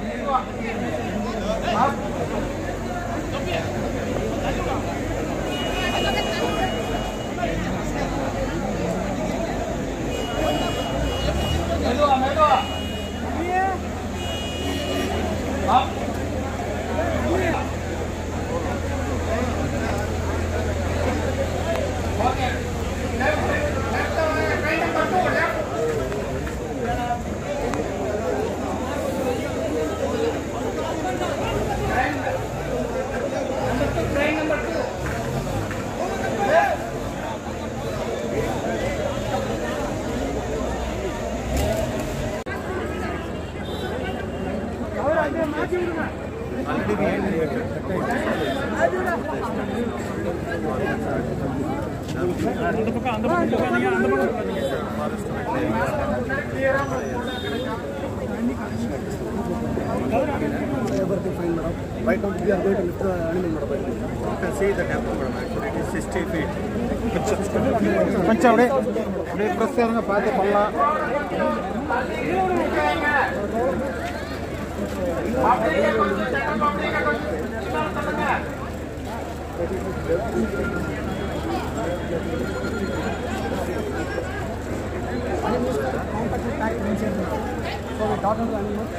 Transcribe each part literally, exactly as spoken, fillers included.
Right now we are going to lift the animal, madam. You can see the depth, madam. Actually, it is sixty feet. Pancha, we press करना पाते पल्ला. So we talk about animals.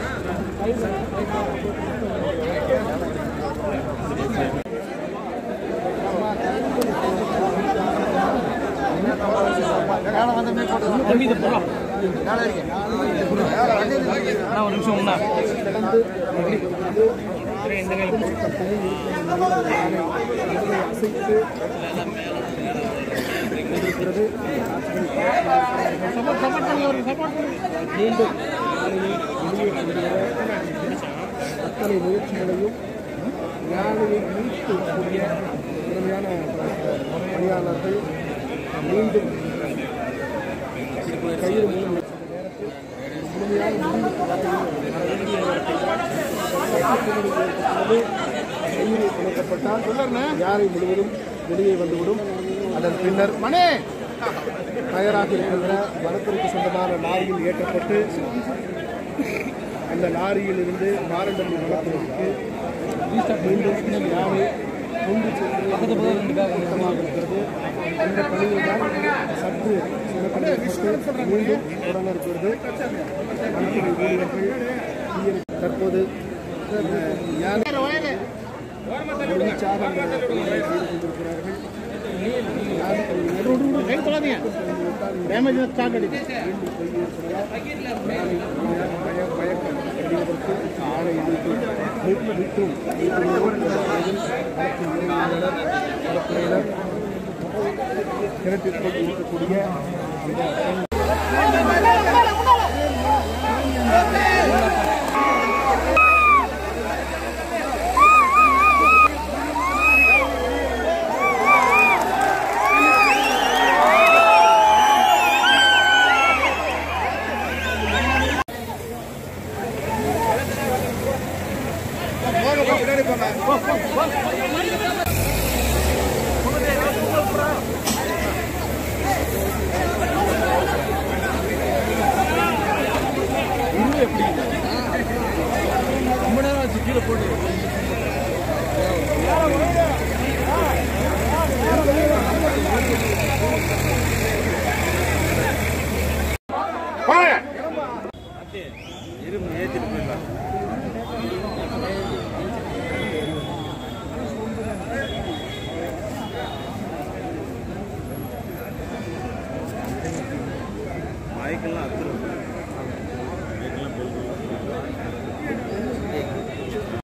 அத்தனை முயற்சிகளையும் யானையை மீட்கக்கூடிய திறமையான பணியாளர்கள் மீண்டும் கயிறு மூலம் முழுமையான கயிறு இணைக்கப்பட்டால் யானை முழுவதும் வெளியே வந்துவிடும். அதன் பின்னர் மனே தயாராக இருக்கின்ற வனத்துறைக்கு சொந்தமான லாரியில் ஏற்றப்பட்டு அந்த லாரியில் இருந்து மாரண்டல்லி வனத்துறைக்கு மீண்டும் யானை கொண்டு சென்று சுத்தமாக இருக்கிறது. அந்த பணியில் தான் சற்று சிறப்பு மீண்டும் தொடங்க இருக்கிறது. வனத்துறை ஊழியர்கள் தற்போது யானை முழுமையாக அந்த பணிகளை செய்து கொண்டிருக்கிறார்கள். ஆலை மீட்டும் கிணற்றிற்குள் இருக்கக்கூடிய கீழே போட்டு இரும்பு ஏற்றிட்டு போயிடலாம். மைக்கெல்லாம் அத்துரும்.